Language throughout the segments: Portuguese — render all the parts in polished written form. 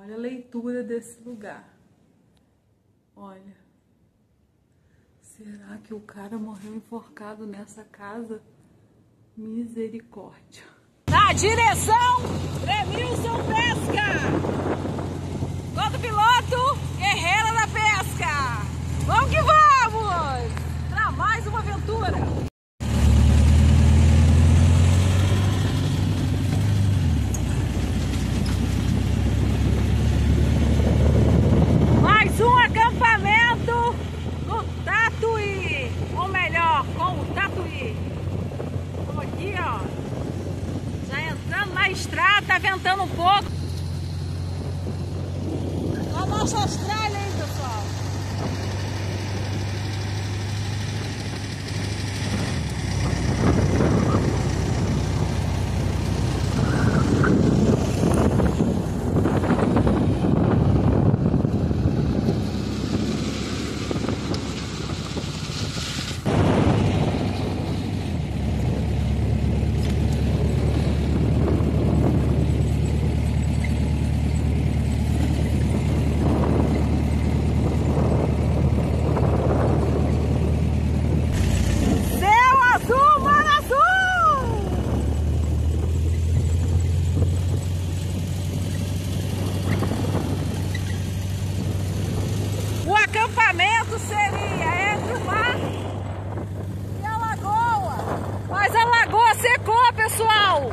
Olha a leitura desse lugar. Olha. Será que o cara morreu enforcado nessa casa? Misericórdia. Na direção Remilson Pesca. Todo piloto, guerreira da pesca. Vamos que vamos! Para mais uma aventura. Mais um acampamento no Tatuí. Ou melhor, com o Tatuí. Vamos aqui, ó. Já entrando na estrada, tá ventando um pouco. Olha a nossa Austrália aí, pessoal. Seria entre o mar e a lagoa, mas a lagoa secou, pessoal.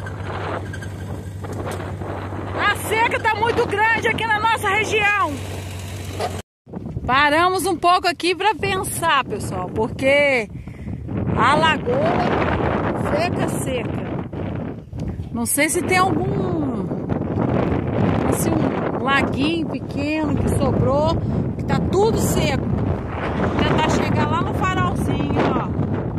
A seca está muito grande aqui na nossa região. Paramos um pouco aqui para pensar, pessoal, porque a lagoa seca. Não sei se tem algum assim, um laguinho pequeno que sobrou, que tá tudo seco. Vou tentar chegar lá no farolzinho, ó.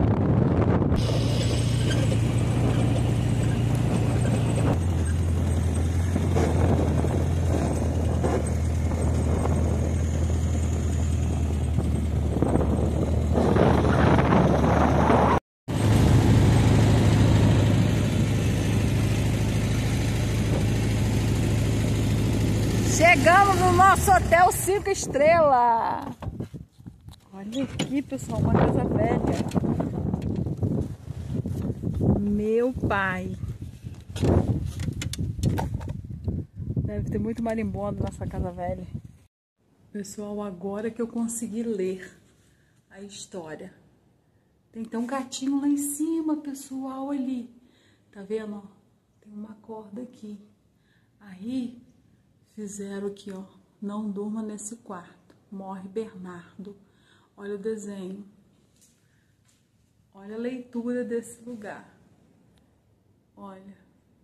Chegamos no nosso hotel 5 estrelas. Olha aqui, pessoal, uma casa velha. Meu pai. Deve ter muito marimbondo nessa casa velha. Pessoal, agora que eu consegui ler a história. Tem até um gatinho lá em cima, pessoal, ali. Tá vendo? Ó? Tem uma corda aqui. Aí, fizeram aqui, ó. Não durma nesse quarto. Morre Bernardo. Olha o desenho. Olha a leitura desse lugar. Olha.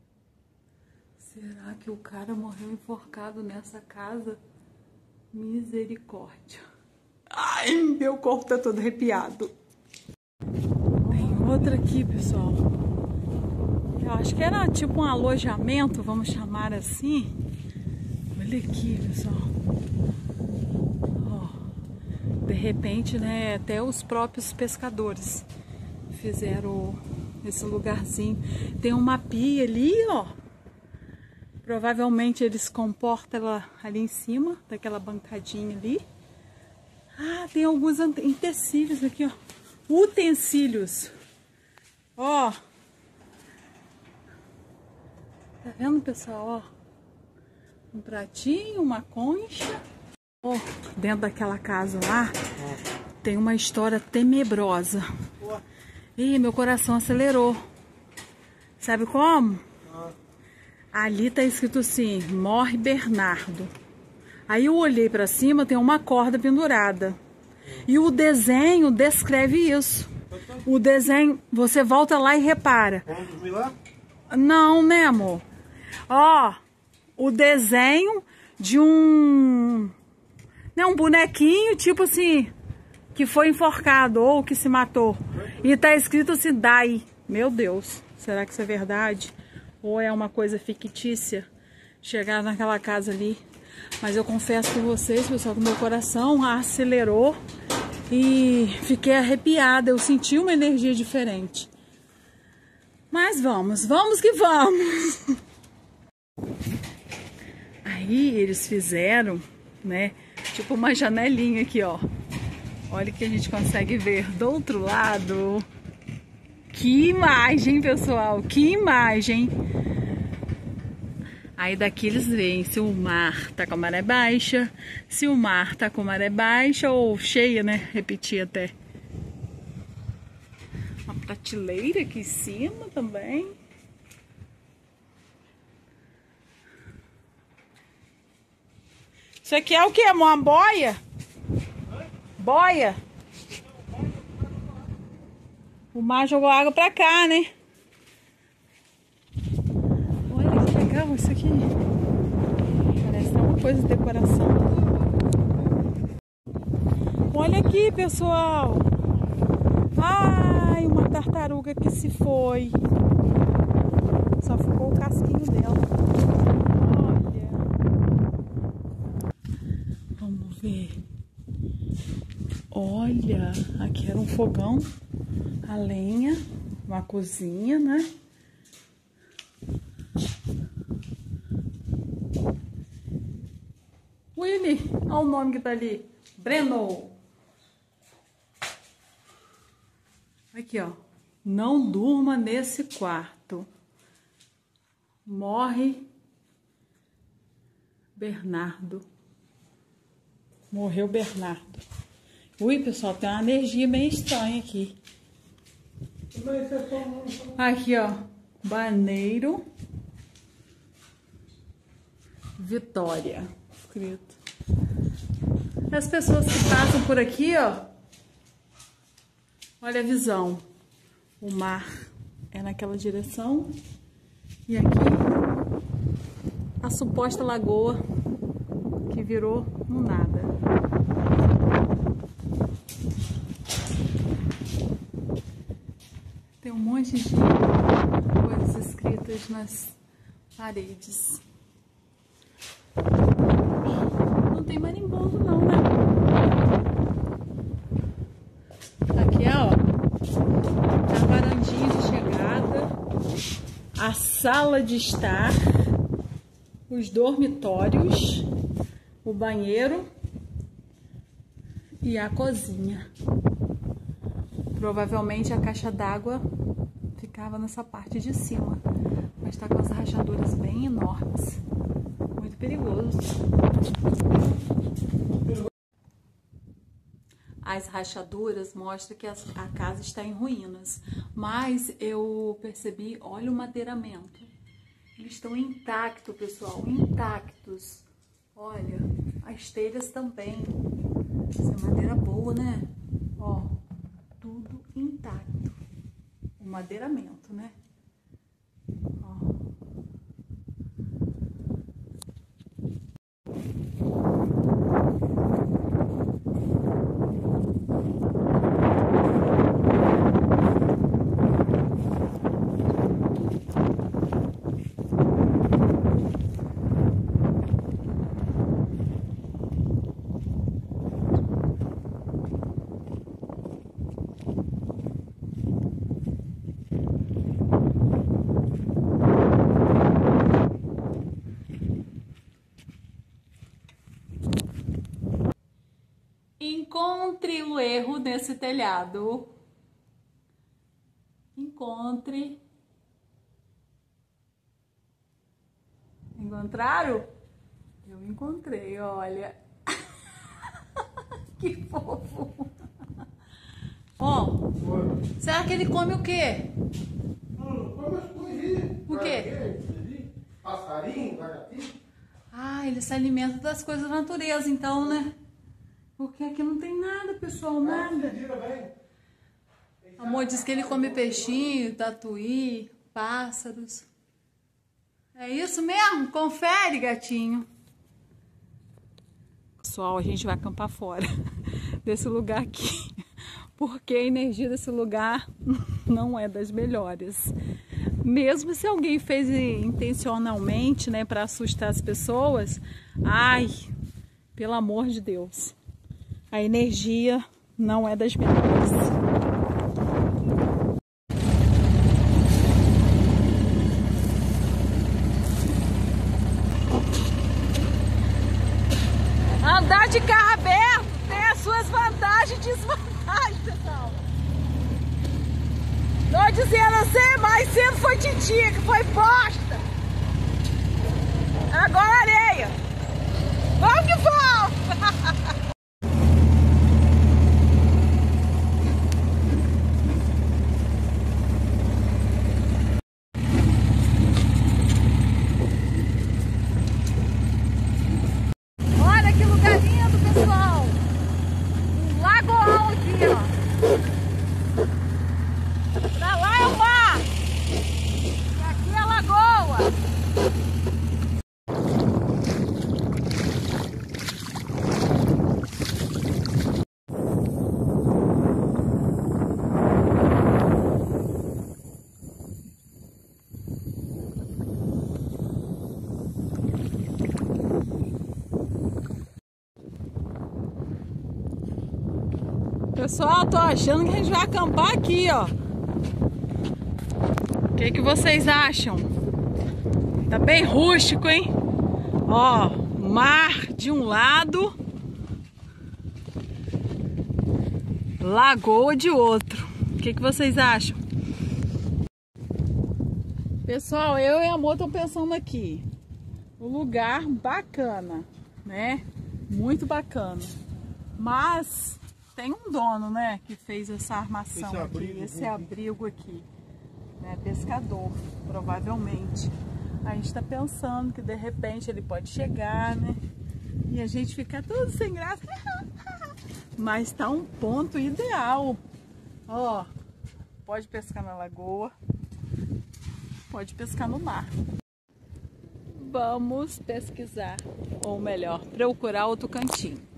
Será que o cara morreu enforcado nessa casa? Misericórdia. Ai, meu corpo tá todo arrepiado. Tem outra aqui, pessoal. Eu acho que era tipo um alojamento, vamos chamar assim. Olha aqui, pessoal. De repente, né, até os próprios pescadores fizeram esse lugarzinho. Tem uma pia ali, ó. Provavelmente eles comportam ela ali em cima, daquela bancadinha ali. Ah, tem alguns utensílios aqui, ó. Utensílios. Ó. Tá vendo, pessoal, ó? Um pratinho, uma concha. Oh, dentro daquela casa lá tem uma história tenebrosa. Ih, meu coração acelerou. Sabe como? Ali tá escrito assim: morre Bernardo. Aí eu olhei pra cima, tem uma corda pendurada. E o desenho descreve isso. O desenho, você volta lá e repara. Vamos dormir lá? Não, né, amor? Ó, o desenho de um bonequinho, tipo assim, que foi enforcado ou que se matou. E tá escrito assim, Dai. Meu Deus, será que isso é verdade? Ou é uma coisa fictícia? Chegar naquela casa ali. Mas eu confesso pra vocês, pessoal, que meu coração acelerou e fiquei arrepiada. Eu senti uma energia diferente. Mas vamos que vamos. Aí Aí eles fizeram, né, tipo uma janelinha aqui, ó. Olha que a gente consegue ver do outro lado. Que imagem, pessoal, que imagem. Aí daqui eles veem se o mar tá com a maré baixa, se o mar tá com a maré baixa ou cheia, né? Repetir até. Uma prateleira aqui em cima também. Isso aqui é o que? Uma boia? Boia? O mar jogou água pra cá, né? Olha que legal isso aqui. Parece uma coisa de decoração. Olha aqui, pessoal. Ai, uma tartaruga que se foi. Só ficou o casquinho dela. Olha. Vamos ver. Olha, aqui era um fogão a lenha, uma cozinha, né? Willy, olha o nome que tá ali. Breno. Aqui, ó. Não durma nesse quarto. Morre Bernardo. Morreu Bernardo. Ui, pessoal, tem uma energia bem estranha aqui. Aqui, ó. Baneiro Vitória. Escrito. As pessoas que passam por aqui, ó. Olha a visão. O mar é naquela direção. E aqui a suposta lagoa que virou um nada. Tem um monte de coisas escritas nas paredes. Não tem marimbondo não, né? Aqui é, ó, a varandinha de chegada, a sala de estar, os dormitórios, o banheiro e a cozinha. Provavelmente a caixa d'água ficava nessa parte de cima, mas tá com as rachaduras bem enormes. Muito perigoso. As rachaduras mostram que a casa está em ruínas, mas eu percebi, olha o madeiramento. Eles estão intactos, pessoal, intactos. Olha, as telhas também. Essa é madeira boa, né? Ó, tudo intacto. O madeiramento, né? Ó. Encontre o erro nesse telhado. Encontre. Encontraram? Eu encontrei, olha. Que fofo. Ó, será que ele come o quê? Não come as coisinhas. O quê? Passarinho, lagartixa. Ah, ele se alimenta das coisas da natureza, então, né? Porque aqui não tem nada, pessoal, nada. Amor diz que ele come peixinho, tatuí, pássaros. É isso mesmo? Confere, gatinho. Pessoal, a gente vai acampar fora desse lugar aqui, porque a energia desse lugar não é das melhores. Mesmo se alguém fez intencionalmente, né, para assustar as pessoas, ai, pelo amor de Deus. A energia não é das melhores. Andar de carro aberto tem as suas vantagens e desvantagens, pessoal. Tô dizendo assim, mais cedo foi titia, que foi bosta. Agora areia. Vamos que vamos! Olha que lugar lindo, pessoal. Um lagoão aqui, ó. Pra lá é o mar. E aqui é a lagoa. Pessoal, tô achando que a gente vai acampar aqui, ó. O que vocês acham? Tá bem rústico, hein? Ó, mar de um lado, lagoa de outro. O que vocês acham? Pessoal, eu e a amor estão pensando aqui. Um lugar bacana, né? Muito bacana. Mas tem um dono, né, que fez essa armação aqui, esse abrigo aqui, né, pescador, provavelmente. A gente tá pensando que de repente ele pode chegar, né, e a gente ficar tudo sem graça. Mas tá um ponto ideal. Ó, pode pescar na lagoa, pode pescar no mar. Vamos pesquisar, ou melhor, procurar outro cantinho.